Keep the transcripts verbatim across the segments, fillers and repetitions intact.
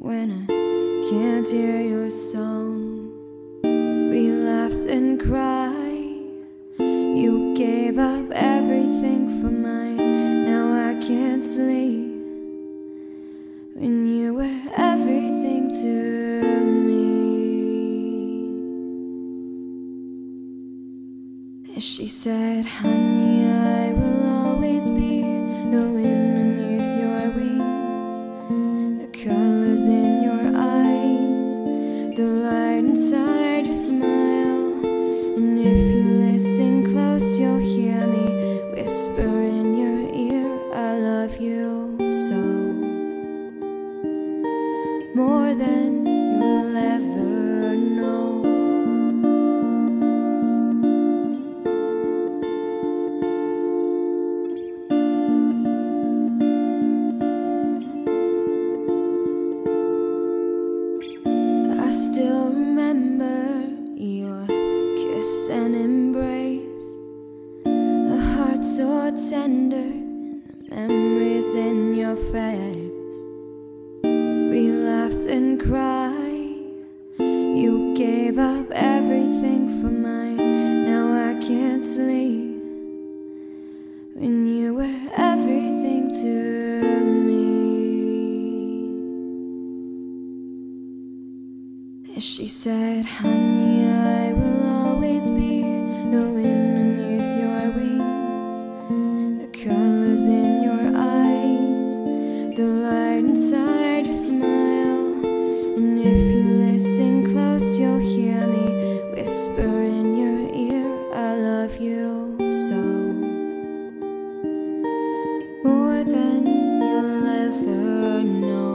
when I can't hear your song. We laughed and cried. You gave up everything for mine. Now I can't sleep when you were everything to me. And she said, honey, I will always be the wind beneath your wings, the colors in your eyes, the light inside your smile. And if you listen close, you'll hear me whisper in your ear, I love you so, more than you'll ever know. I still remember your kiss and embrace, a heart so tender, and the memories in your face. We laughed and cried. You gave up everything for mine. Now I can't sleep when you were everything to me. And she said, honey, I will always be the wind beneath your wings, the colors in your eyes, the light inside your smile. And if you listen close, you'll hear me whisper in your ear, I love you so, more than you'll ever know.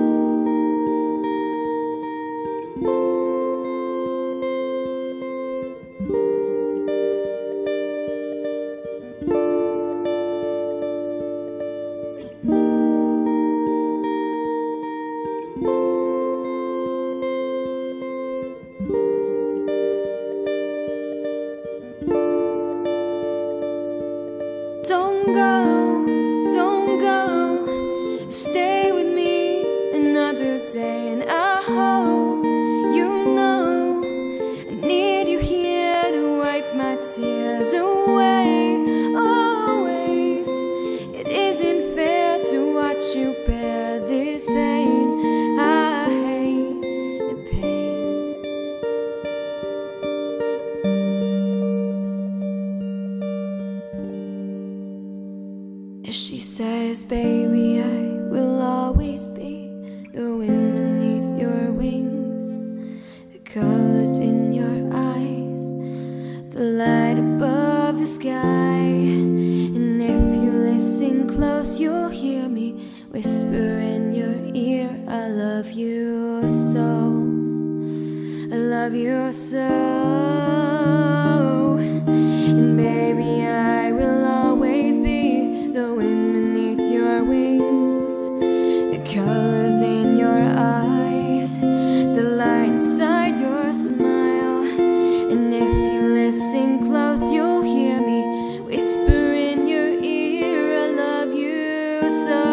Don't go, don't go, stay with me another day. And I hope you know I need you here to wipe my tears away. Always, it isn't fair to watch you bear this pain. I hate the pain. She says, baby, I will always be the wind beneath your wings, the colors in your eyes, the light above the sky. And if you listen close, you'll hear me whisper in your ear, I love you so, I love you so. And baby, I will always be the wind beneath your wings, the colors in your eyes, the light inside your smile. And if you listen close, you'll hear me whisper in your ear, I love you so.